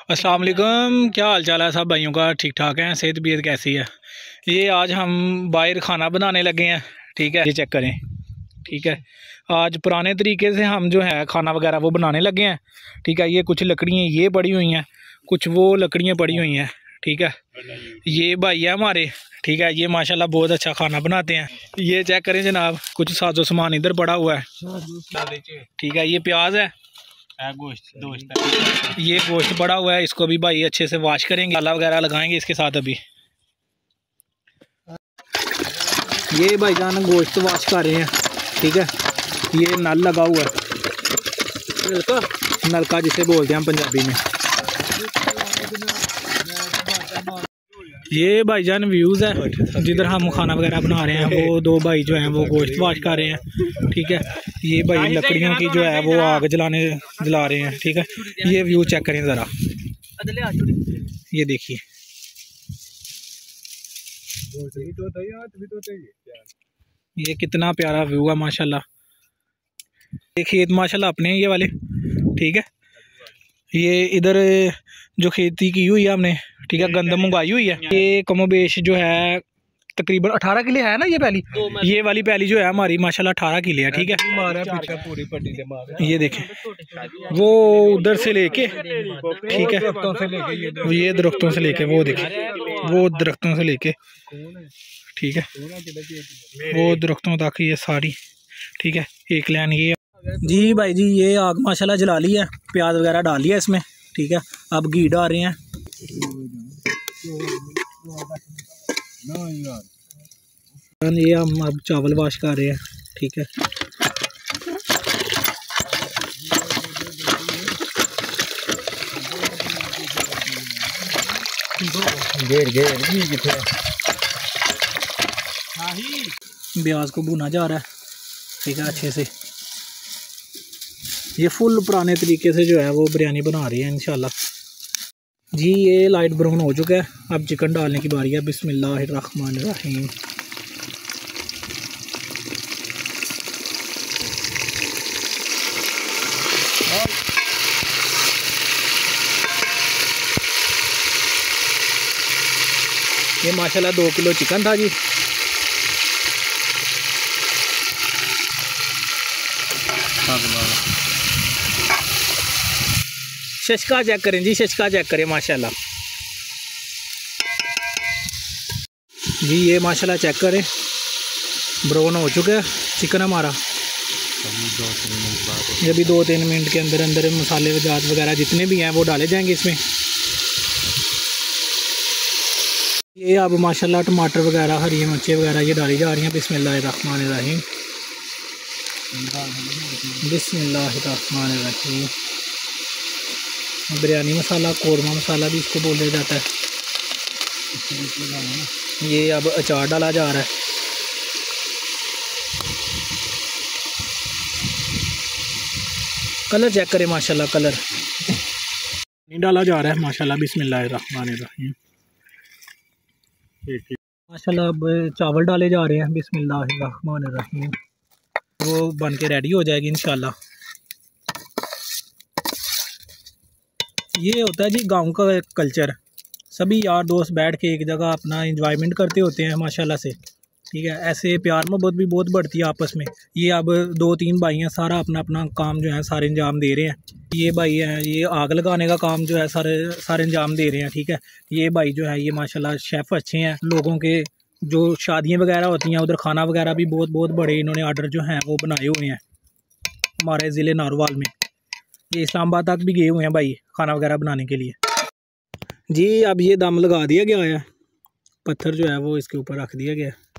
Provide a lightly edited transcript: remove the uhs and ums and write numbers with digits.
अस्सलाम वालेकुम। क्या हाल चाल है सब भाइयों का? ठीक ठाक है? सेहत बीयत कैसी है? ये आज हम बाहर खाना बनाने लगे हैं। ठीक है, ये चेक करें। ठीक है, आज पुराने तरीके से हम जो है खाना वगैरह वो बनाने लगे हैं। ठीक है, ये कुछ लकड़ियाँ ये पड़ी हुई हैं, कुछ वो लकड़ियाँ पड़ी हुई हैं। ठीक है, ये भाई है हमारे। ठीक है, ये माशाल्लाह बहुत अच्छा खाना बनाते हैं। ये चेक करें जनाब, कुछ साजो सामान इधर पड़ा हुआ है। ठीक है, ये प्याज है, ये गोश्त पड़ा हुआ है। इसको भी भाई अच्छे से वॉश करेंगे, मसाला वगैरह लगाएंगे इसके साथ। अभी ये भाई जान गोश्त वॉश कर रहे हैं। ठीक है, ये नल लगा हुआ है, नलका जिसे बोलते हैं हम पंजाबी में। ये भाईजान व्यूज़ है जिधर हम खाना वगैरह बना रहे हैं। वो दो भाई जो हैं वो गोश्त वॉश कर रहे हैं। ठीक है, ये भाई लकड़ियों की जो है वो आग जला रहे हैं। ठीक है, ये व्यू चेक करें ज़रा, ये देखिए, ये कितना प्यारा व्यू है माशाल्लाह। ये खेत माशाल्लाह अपने हैं ये वाले। ठीक है, ये इधर जो खेती की हुई है हमने। ठीक है, गंदम उगाई हुई है। ये कमोबेश जो है तकरीबन 18 किले है ना। ये पहली, ये वाली पहली जो है हमारी माशाल्लाह 18 किले है। ठीक है, ये देखें वो उधर से लेके, ठीक है, ये दरख्तों से लेके वो देखें, वो दरख्तों से लेके, ठीक है, वो दरख्तों तक ये सारी। ठीक है, एक लाइन ये जी भाई जी, ये आग माशाल्लाह जला ली है, प्याज वगैरह डाल लिया इसमें। ठीक है, अब घी डाल रहे हैं। ये हम अब चावल वॉश कर रहे हैं। ठीक है, प्याज को भुना जा रहा है। ठीक है, अच्छे से ये फुल पुराने तरीके से जो है वो बिरयानी बना रही है इंशाल्लाह जी। ये लाइट ब्राउन हो चुका है, अब चिकन डालने की बारी है। बिस्मिल्लाहिर्रहमानिर्रहीम। ये माशाल्लाह 2 किलो चिकन था जी। शशका चेक करें जी, शशका चेक करें माशाल्लाह जी। ये माशाल्लाह चेक करें, ब्राउन हो चुका है चिकन हमारा। ये भी 2-3 मिनट के अंदर अंदर मसाले वजात वगैरह जितने भी हैं वो डाले जाएंगे इसमें। ये अब माशाल्लाह टमाटर वगैरह, हरी मिर्चें वगैरह ये डाली जा रही हैं। बिस्मिल्लाहिर्रहमानिर्रहीम, बिस्मिल्लाहिर्रहमानिर्रहीम। बिरयानी मसाला, कौरमा मसाला भी इसको बोला जाता है। ये अब अचार डाला जा रहा है। कलर चेक करें माशाल्लाह, कलर नहीं डाला जा रहा है माशाल्लाह। बिस्मिल्लाहिर्रहमानिर्रहीम। माशाल्लाह अब चावल डाले जा रहे हैं। बिस्मिल्लाहिर्रहमानिर्रहीम। वो बन के रेडी हो जाएगी इंशाल्लाह। ये होता है जी गांव का कल्चर, सभी यार दोस्त बैठ के एक जगह अपना एंजॉयमेंट करते होते हैं माशाल्लाह से। ठीक है, ऐसे प्यार मोहब्बत भी बहुत बढ़ती है आपस में। ये अब 2-3 भाई हैं, सारा अपना अपना काम जो है सारे अंजाम दे रहे हैं। ये भाई हैं, ये आग लगाने का काम जो है सारे अंजाम दे रहे हैं। ठीक है, ये भाई जो है ये माशाल्लाह शेफ़ अच्छे हैं। लोगों के जो शादियाँ वगैरह होती हैं उधर खाना वगैरह भी बहुत बहुत बड़े इन्होंने आर्डर जो हैं वो बनाए हुए हैं हमारे ज़िले नारोवाल में। ये इस्लामाबाद तक भी गए हुए हैं भाई खाना वगैरह बनाने के लिए जी। अब ये दम लगा दिया गया है, पत्थर जो है वो इसके ऊपर रख दिया गया है।